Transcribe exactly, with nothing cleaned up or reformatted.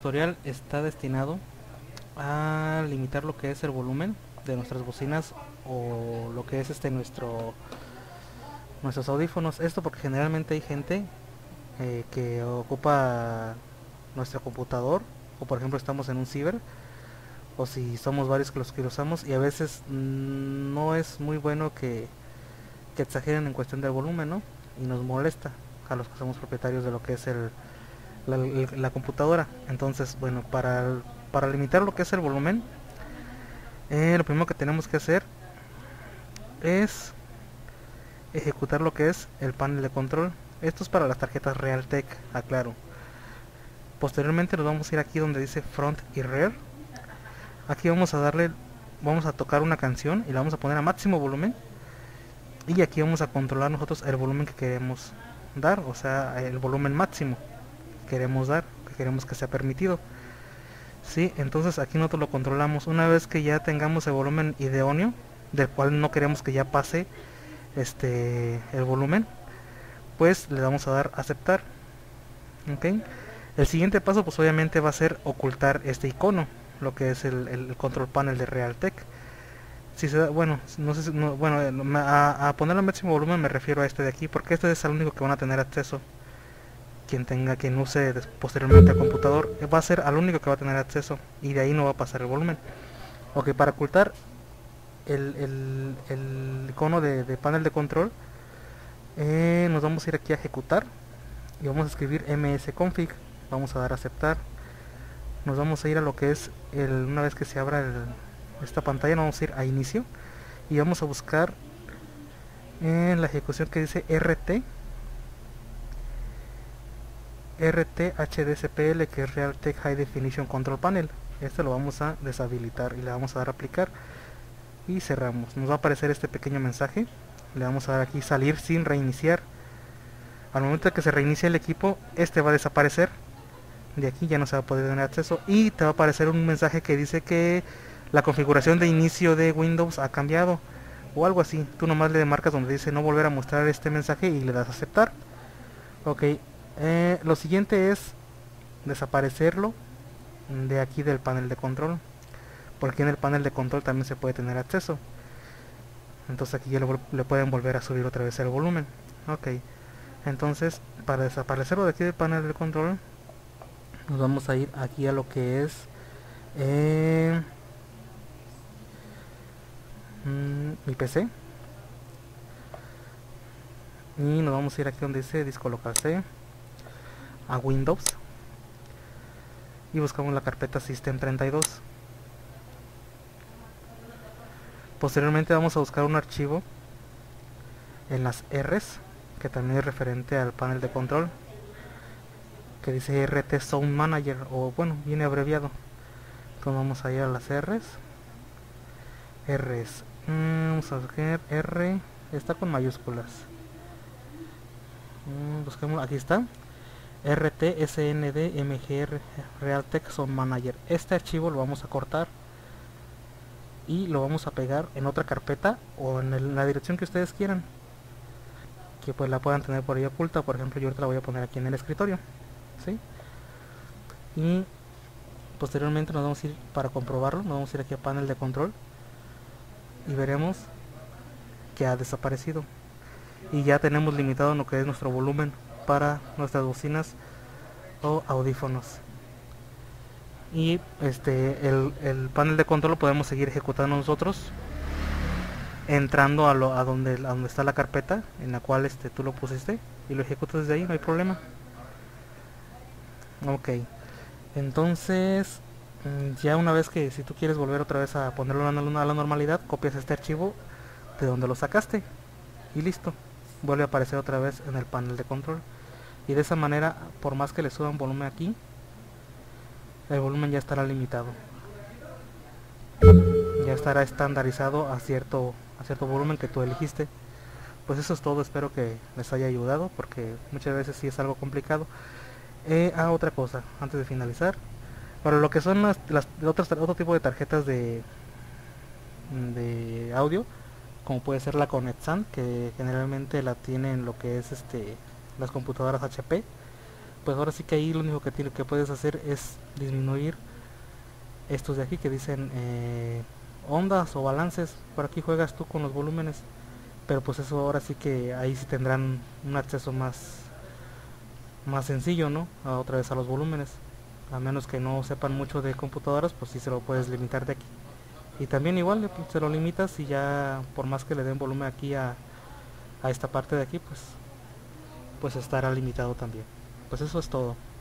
tutorial está destinado a limitar lo que es el volumen de nuestras bocinas o lo que es este nuestro nuestros audífonos. Esto porque generalmente hay gente eh, que ocupa nuestro computador, o por ejemplo estamos en un ciber, o si somos varios que los que lo usamos, y a veces mm, no es muy bueno que, que exageren en cuestión del volumen, ¿no? Y nos molesta a los que somos propietarios de lo que es el la, la computadora. Entonces, bueno, para, para limitar lo que es el volumen, eh, lo primero que tenemos que hacer es ejecutar lo que es el panel de control. Esto es para las tarjetas Realtek, aclaro. Posteriormente nos vamos a ir aquí donde dice front y rear. Aquí vamos a darle, vamos a tocar una canción y la vamos a poner a máximo volumen. Y aquí vamos a controlar nosotros el volumen que queremos dar, o sea, el volumen máximo que queremos dar, que queremos que sea permitido. Sí, entonces aquí nosotros lo controlamos. Una vez que ya tengamos el volumen idóneo, del cual no queremos que ya pase este el volumen, pues le vamos a dar a aceptar. Ok. El siguiente paso pues obviamente va a ser ocultar este icono, lo que es el, el control panel de Realtek. Si se da, bueno, no sé si, no, bueno, a, a ponerlo al máximo volumen me refiero a este de aquí, porque este es el único que van a tener acceso. Quien tenga, quien use posteriormente el computador, va a ser al único que va a tener acceso, y de ahí no va a pasar el volumen. Ok, para ocultar el, el, el icono de, de panel de control, eh, nos vamos a ir aquí a ejecutar y vamos a escribir msconfig, vamos a dar a aceptar. Nos vamos a ir a lo que es el, una vez que se abra el, esta pantalla, nos vamos a ir a inicio y vamos a buscar en la ejecución que dice rt rthdcpl, que es Realtek High Definition Control Panel. Este lo vamos a deshabilitar y le vamos a dar a aplicar y cerramos. Nos va a aparecer este pequeño mensaje, le vamos a dar aquí salir sin reiniciar. Al momento de que se reinicie el equipo, este va a desaparecer de aquí, ya no se va a poder tener acceso, y te va a aparecer un mensaje que dice que la configuración de inicio de Windows ha cambiado o algo así. Tú nomás le marcas donde dice no volver a mostrar este mensaje y le das a aceptar. Ok, eh, lo siguiente es desaparecerlo de aquí del panel de control, porque en el panel de control también se puede tener acceso. Entonces aquí ya le, le pueden volver a subir otra vez el volumen. Ok, entonces para desaparecerlo de aquí del panel de control, nos vamos a ir aquí a lo que es eh, mi P C, y nos vamos a ir aquí donde dice disco local C, a Windows, y buscamos la carpeta System treinta y dos. Posteriormente vamos a buscar un archivo en las R's, que también es referente al panel de control, que dice R T Sound Manager, o bueno, viene abreviado. Entonces vamos a ir a las R's. R's. Mm, vamos a buscar R, está con mayúsculas. Mm, busquemos, aquí está. R T S N D M G R Realtek Sound Manager. Este archivo lo vamos a cortar y lo vamos a pegar en otra carpeta o en el, la dirección que ustedes quieran, que pues la puedan tener por ahí oculta. Por ejemplo, yo ahorita la voy a poner aquí en el escritorio, ¿sí? Y posteriormente nos vamos a ir, para comprobarlo, nos vamos a ir aquí a panel de control y veremos que ha desaparecido, y ya tenemos limitado lo que es nuestro volumen para nuestras bocinas o audífonos. Y este el, el panel de control lo podemos seguir ejecutando nosotros entrando a, lo, a, donde, a donde está la carpeta en la cual este, tú lo pusiste, y lo ejecutas desde ahí, no hay problema. Ok, entonces ya una vez que si tú quieres volver otra vez a ponerlo a la, a la normalidad, copias este archivo de donde lo sacaste y listo, vuelve a aparecer otra vez en el panel de control. Y de esa manera, por más que le suban volumen aquí, el volumen ya estará limitado, ya estará estandarizado a cierto, a cierto volumen que tú elegiste. Pues eso es todo, espero que les haya ayudado, porque muchas veces sí es algo complicado. Eh, ah, otra cosa, antes de finalizar, para lo que son las, las otras, otro tipo de tarjetas de, de audio, como puede ser la ConnectSAN, que generalmente la tienen lo que es este las computadoras H P, pues ahora sí que ahí lo único que tiene que puedes hacer es disminuir estos de aquí que dicen eh, ondas o balances. Por aquí juegas tú con los volúmenes, pero pues eso ahora sí que ahí sí tendrán un acceso más más sencillo, ¿no? A otra vez a los volúmenes, a menos que no sepan mucho de computadoras, pues sí se lo puedes limitar de aquí. Y también igual se lo limitas y ya por más que le den volumen aquí a, a esta parte de aquí, pues pues estará limitado también. Pues eso es todo.